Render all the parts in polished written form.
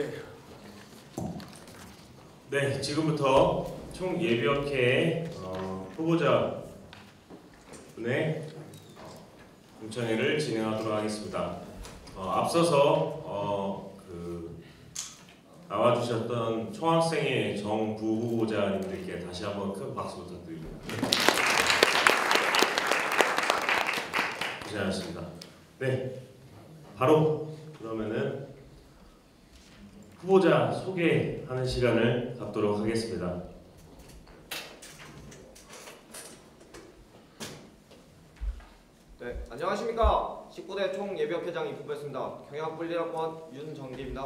네, 지금부터 총 예비역회 후보자 분의 공청회를 진행하도록 하겠습니다. 앞서서 나와주셨던 총학생회 정부 후보자님들께 다시 한번 큰 박수 부탁드립니다. 고생하셨습니다. 네, 바로 그러면은 후보자 소개하는 시간을 갖도록 하겠습니다. 네, 안녕하십니까. 19대 총예비역회장 이부부였습니다. 경영학불리학번 윤정기입니다.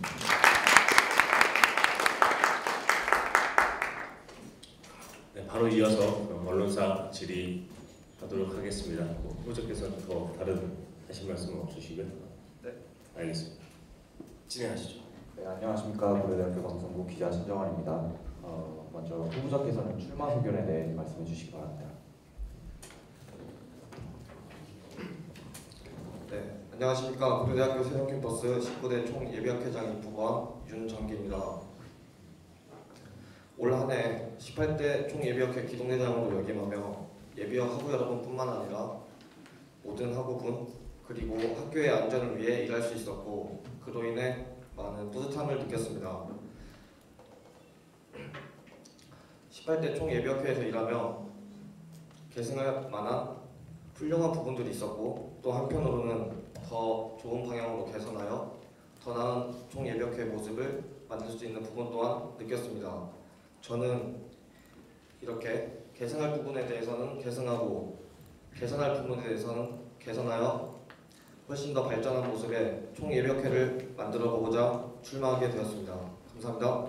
네, 바로 이어서 언론사 질의하도록 하겠습니다. 후보자께서는 더 다른 하실 말씀은 없으시고요? 네, 알겠습니다. 진행하시죠. 네, 안녕하십니까. 고려대학교 방송국 기자 신정환입니다. 먼저 후보자께서는 출마 소견에 대해 말씀해 주시기 바랍니다. 네, 안녕하십니까. 고려대학교 세종캠퍼스 19대 총예비역회장 이부관 윤정기입니다. 올 한 해 18대 총예비역회 기동대장으로 역임하며 예비역 학우 여러분뿐만 아니라 모든 학우분 그리고 학교의 안전을 위해 일할 수 있었고 그로 인해 많은 뿌듯함을 느꼈습니다. 18대 총예비역회에서 일하며 계승할 만한 훌륭한 부분들이 있었고 또 한편으로는 더 좋은 방향으로 개선하여 더 나은 총예비역회 모습을 만들 수 있는 부분 또한 느꼈습니다. 저는 이렇게 개선할 부분에 대해서는 개선하고 개선할 부분에 대해서는 개선하여 훨씬 더 발전한 모습의 총예비역회를 만들어 보고자 출마하게 되었습니다. 감사합니다.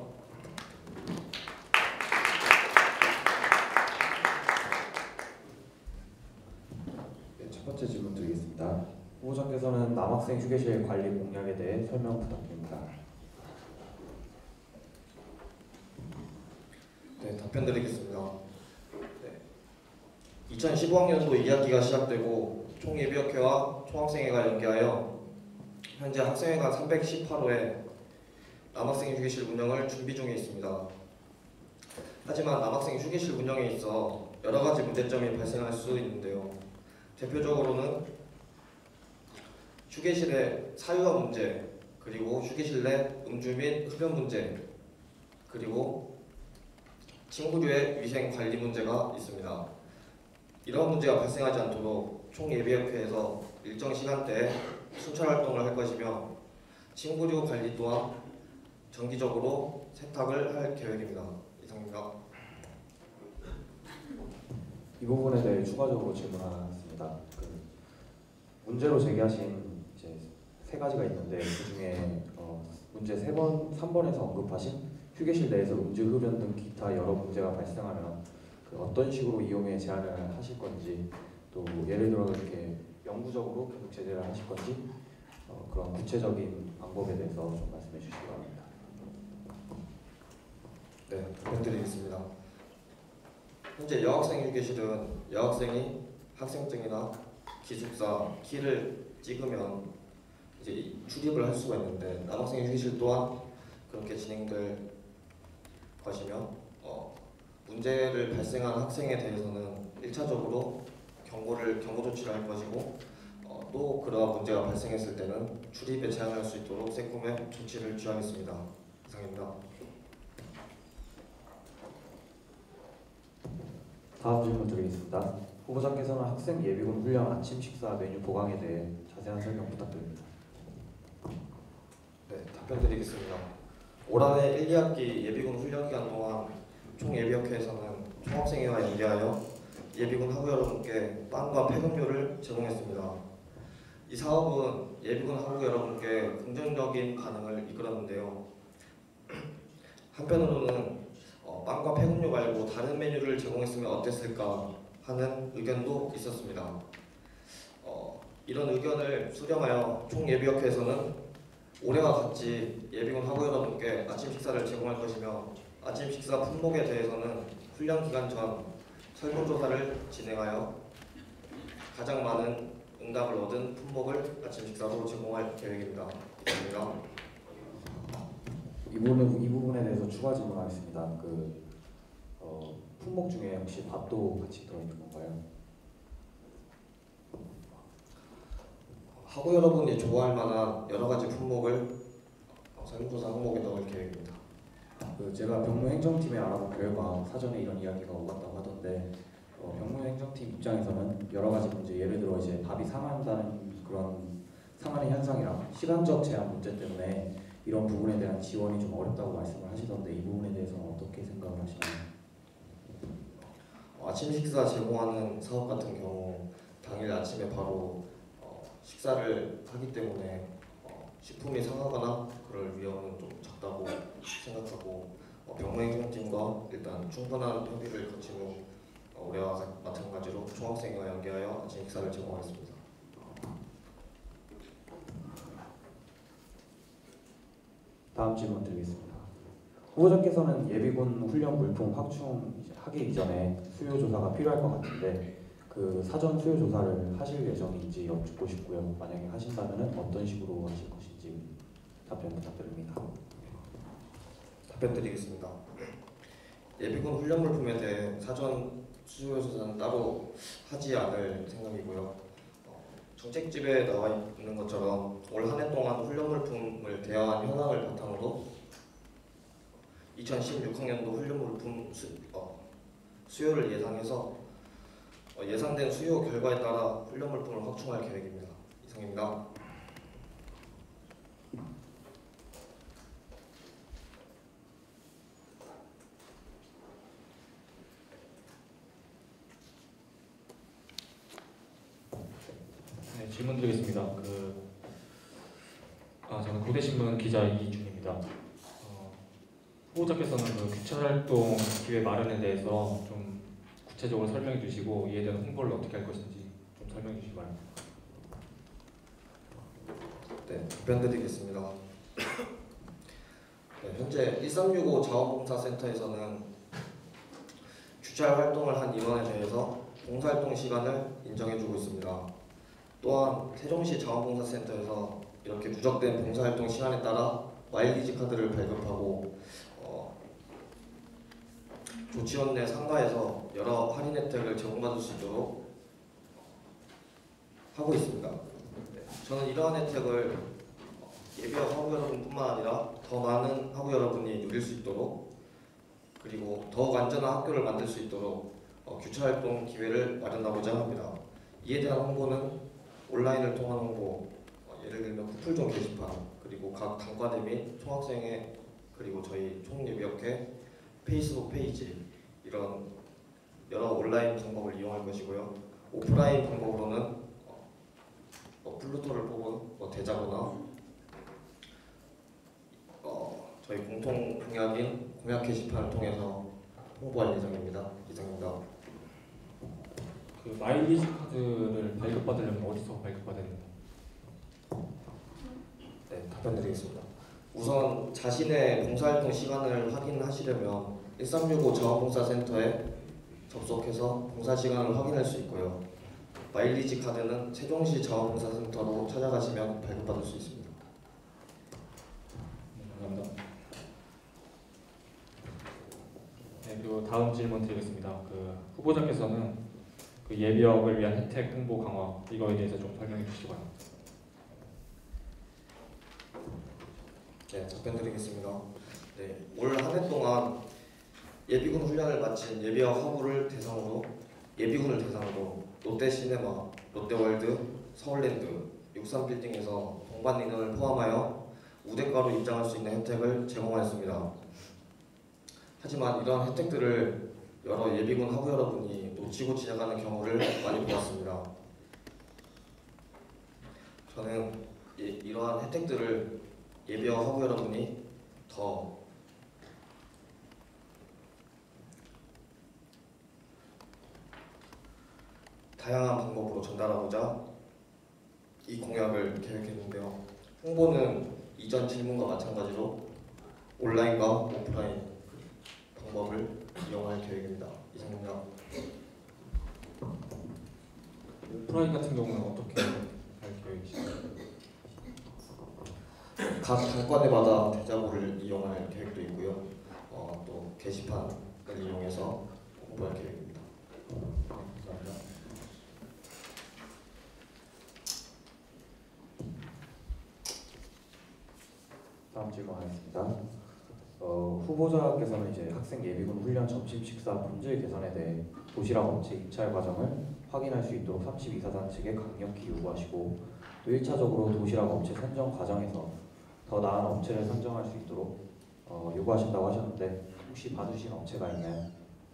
네, 첫 번째 질문 드리겠습니다. 후보자께서는 남학생 휴게실 관리 공약에 대해 설명 부탁드립니다. 네, 답변 드리겠습니다. 네, 2015학년도 2학기가 시작되고 총예비역회와 총학생회가 연계하여 현재 학생회가 318호에 남학생 휴게실 운영을 준비 중에 있습니다. 하지만 남학생 휴게실 운영에 있어 여러 가지 문제점이 발생할 수 있는데요. 대표적으로는 휴게실의 사유화 문제, 그리고 휴게실 내 음주 및 흡연 문제, 그리고 친구류의 위생 관리 문제가 있습니다. 이런 문제가 발생하지 않도록 총예비역회에서 일정 시간대에 순찰 활동을 할 것이며 친구류 관리 또한 정기적으로 세탁을 할 계획입니다. 이상입니다. 이 부분에 대해 추가적으로 질문하겠습니다. 문제로 제기하신 이제 세 가지가 있는데 그 중에 문제 3번에서 언급하신 휴게실 내에서 음주, 흡연 등 기타 여러 문제가 발생하면 어떤 식으로 이용에 제한을 하실 건지, 또 예를 들어 이렇게 영구적으로 계속 제재를 하실 건지 그런 구체적인 방법에 대해서 좀 말씀해 주시기 바랍니다. 네, 답변드리겠습니다. 현재 여학생 휴게실은 여학생이 학생증이나 기숙사 키를 찍으면 이제 출입을 할 수가 있는데 남학생 휴게실 또한 그렇게 진행될 것이며 문제를 발생한 학생에 대해서는 1차적으로 경고 조치를 할 것이고 또 그러한 문제가 발생했을 때는 출입에 제한할 수 있도록 세콤의 조치를 취하겠습니다. 이상입니다. 다음 질문 드리겠습니다. 후보자께서는 학생 예비군 훈련 아침 식사 메뉴 보강에 대해 자세한 설명 부탁드립니다. 네, 답변드리겠습니다. 올 한해 1, 2학기 예비군 훈련 기간 동안 총예비역회에서는 총학생회와 연계하여 예비군 학우 여러분께 빵과 폐급료를 제공했습니다. 이 사업은 예비군 학우 여러분께 긍정적인 반응을 이끌었는데요. 한편으로는 빵과 폐급료 말고 다른 메뉴를 제공했으면 어땠을까 하는 의견도 있었습니다. 이런 의견을 수렴하여 총예비역회에서는 올해와 같이 예비군 학우 여러분께 아침 식사를 제공할 것이며 아침 식사 품목에 대해서는 훈련 기간 전 설문조사를 진행하여 가장 많은 응답을 얻은 품목을 아침 식사로 제공할 계획입니다. 감사합니다. 이 부분에 대해서 추가 질문하겠습니다. 품목 중에 혹시 밥도 같이 들어있는 건가요? 학우 여러분이 좋아할 만한 여러 가지 품목을 설문조사 항목에 넣을 계획입니다. 제가 병무행정팀에 알아본 결과 사전에 이런 이야기가 오갔다고 하던데 병무행정팀 입장에서는 여러 가지 문제, 예를 들어 이제 밥이 상한다는 그런 상하는 현상이랑 시간적 제한 문제 때문에 이런 부분에 대한 지원이 좀 어렵다고 말씀을 하시던데 이 부분에 대해서는 어떻게 생각을 하시나요? 아침 식사 제공하는 사업 같은 경우 당일 아침에 바로 식사를 하기 때문에 식품이 상하거나 그럴 위험은 좀 적다고 생각하고 병무행정팀과 일단 충분한 협의를 거친 후 올해와 마찬가지로 총학생회와 연계하여 아침 식사를 제공하겠습니다. 다음 질문 드리겠습니다. 후보자께서는 예비군 훈련 물품 확충하기 이전에 수요 조사가 필요할 것 같은데 그 사전 수요 조사를 하실 예정인지 여쭙고 싶고요. 만약에 하신다면 어떤 식으로 하실 것인지 답변 부탁드립니다. 답변 드리겠습니다. 예비군 훈련 물품에 대해 사전 수요 조사는 따로 하지 않을 생각이고요. 정책집에 나와 있는 것처럼 올 한 해 동안 훈련 물품을 대여한 현황을 바탕으로 2016학년도 훈련 물품 수요를 예상해서 예상된 수요 결과에 따라 훈련 물품을 확충할 계획입니다. 이상입니다. 네, 질문 드리겠습니다. 저는 고대신문 기자 이준입니다. 후보자께서는 교차활동 기회 마련에 대해서 좀 구체적으로 설명해 주시고 이에 대한 홍보를 어떻게 할 것인지 좀 설명해 주시기 바랍니다. 네, 답변드리겠습니다. 네, 현재 1365 자원봉사센터에서는 규찰 활동을 한 인원에 대해서 봉사활동 시간을 인정해주고 있습니다. 또한 세종시 자원봉사센터에서 이렇게 누적된 봉사활동 시간에 따라 마일리지 카드를 발급하고 조치원 내 상가에서 여러 할인 혜택을 제공받을 수 있도록 하고 있습니다. 네, 저는 이러한 혜택을 예비역 학우 여러분뿐만 아니라 더 많은 학우 여러분이 누릴 수 있도록 그리고 더욱 안전한 학교를 만들 수 있도록 규찰활동 기회를 마련하고자 합니다. 이에 대한 홍보는 온라인을 통한 홍보, 예를 들면 쿠플존 게시판, 그리고 각 단과대 및 총학생회, 그리고 저희 총예비역회 페이스북 페이지 이런 여러 온라인 방법을 이용할 것이고요. 오프라인 방법으로는 플루토를 뽑은 대자보나 저희 공통 공약인 공약 게시판을 통해서 홍보할 예정입니다. 이상입니다. 마일리지 카드를 발급받으려면 어디서 발급받아야 됩니까? 네, 답변드리겠습니다. 우선 자신의 봉사활동 시간을 확인하시려면 1365 자원봉사센터에 접속해서 봉사 시간을 확인할 수 있고요. 마일리지 카드는 세종시 자원봉사센터로 찾아가시면 발급받을 수 있습니다. 감사합니다. 네, 그리고 다음 질문 드리겠습니다. 후보자께서는 예비역을 위한 혜택 홍보 강화 이거에 대해서 좀 설명해 주시기 바랍니다. 네, 답변드리겠습니다. 네, 올 한 해 동안 예비군 훈련을 마친 예비역 학우를 대상으로 롯데시네마, 롯데월드, 서울랜드, 63빌딩에서 동반 인원을 포함하여 우대가로 입장할 수 있는 혜택을 제공하였습니다. 하지만 이러한 혜택들을 여러 예비군 학우 여러분이 놓치고 지나가는 경우를 많이 보았습니다. 저는 이러한 혜택들을 예비역 학우 여러분이 더 다양한 방법으로 전달하고자 이 공약을 계획했는데요. 홍보는 이전 질문과 마찬가지로 온라인과 오프라인 방법을 이용할 계획입니다. 이상입니다. 오프라인 같은 경우는 어떻게 할 계획이신가요? 각 단과대마다 대자보를 이용할 계획도 있고요. 또 게시판을 이용해서 공부할 계획입니다. 감사합니다. 다음 질문 하겠습니다. 후보자께서는 이제 학생 예비군 훈련 점심 식사 품질 개선에 대해 도시락 업체 입찰 과정을 확인할 수 있도록 32사단 측에 강력히 요구하시고 또 1차적으로 도시락 업체 선정 과정에서 더 나은 업체를 선정할 수 있도록 요구하신다고 하셨는데 혹시 봐주신 업체가 있나요?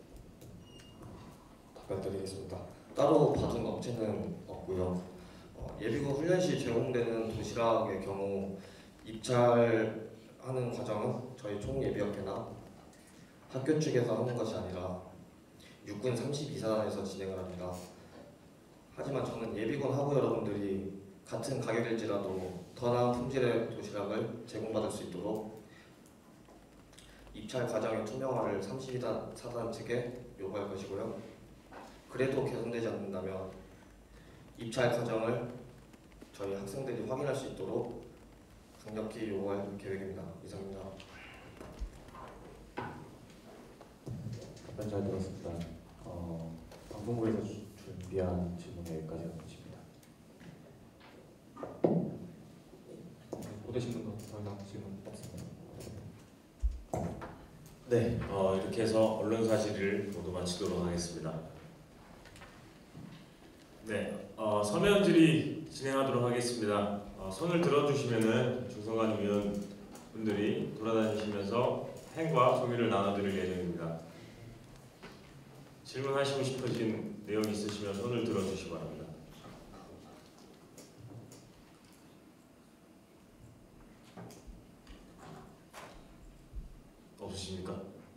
답변드리겠습니다. 따로 받은 업체는 없고요. 예비군 훈련 시 제공되는 도시락의 경우 입찰하는 과정은 저희 총예비역회나 학교 측에서 하는 것이 아니라 육군 32사단에서 진행을 합니다. 하지만 저는 예비군 하부 여러분들이 같은 가격일지라도 더 나은 품질의 도시락을 제공받을 수 있도록 입찰 과정의 투명화를 32사단 측에 요구할 것이고요. 그래도 개선되지 않는다면 입찰 과정을 저희 학생들이 확인할 수 있도록 강력히 요구할 계획입니다. 이상입니다. 답변 잘 들었습니다. 방송국에서 준비한 질문 여기까지 하겠습니다. 못 되신 분도 더 이상 질문 없습니다. 네, 이렇게 해서 언론 사실을 모두 마치도록 하겠습니다. 네, 서면 질의 진행하도록 하겠습니다. 손을 들어주시면은 중성관 위원분들이 돌아다니시면서 펜과 종이를 나눠드릴 예정입니다. 질문하시고 싶으신 내용이 있으시면 손을 들어주시기 바랍니다. 없으십니까?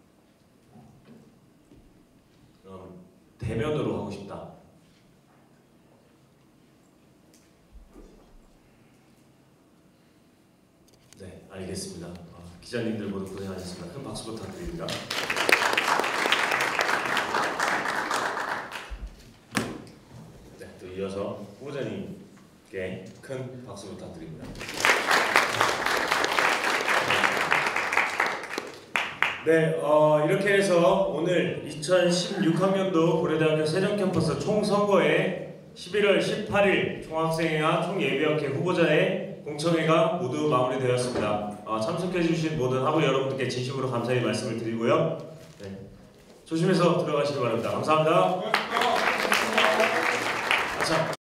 그럼 대면으로 하고 싶다. 네, 알겠습니다. 기자님들 모두 고생하셨습니다. 큰 박수 부탁드립니다. 네, 또 이어서 후보자님께 큰 박수 부탁드립니다. 네, 이렇게 해서 오늘 2016학년도 고려대학교 세종캠퍼스 총선거에 11월 18일 총학생회와 총예비역회 후보자의 공청회가 모두 마무리되었습니다. 참석해주신 모든 하부 여러분들께 진심으로 감사의 말씀을 드리고요. 네, 조심해서 들어가시기 바랍니다. 감사합니다.